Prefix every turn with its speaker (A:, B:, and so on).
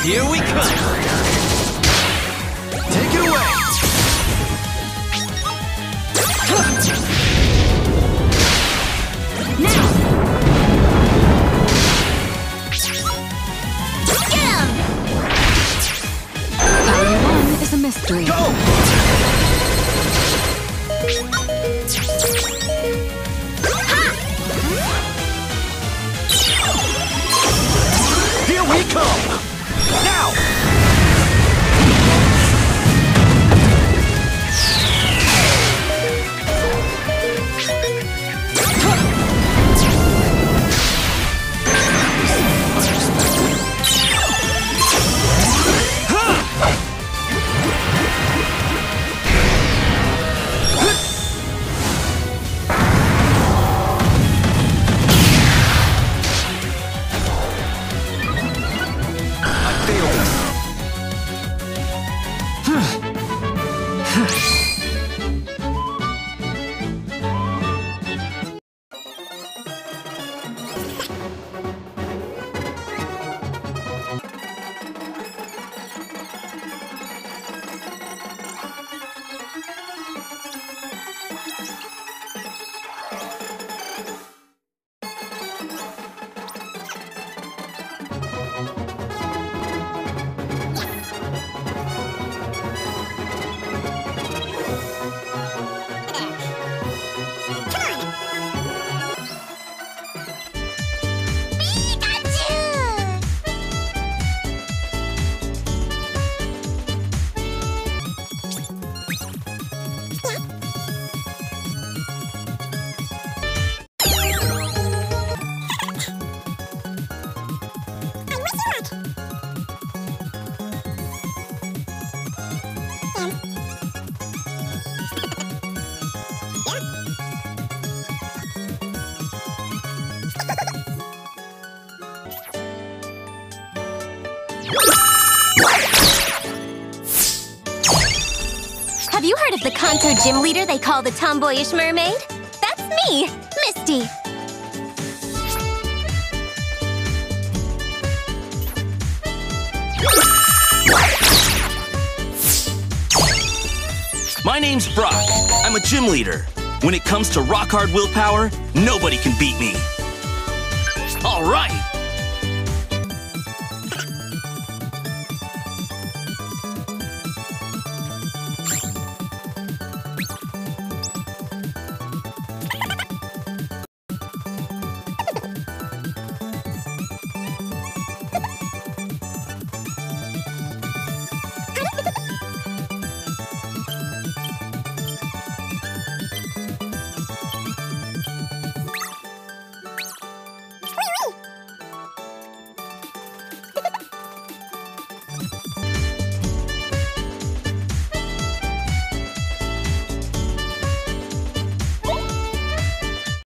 A: Here we come! Take it away!
B: Now! Get him!
C: Round 1 is a mystery.
A: Go! Here we come! Now!
B: Have you heard of the Kanto gym leader they call the tomboyish mermaid? That's me, Misty.
A: My name's Brock. I'm a gym leader. When it comes to rock-hard willpower, nobody can beat me. All right!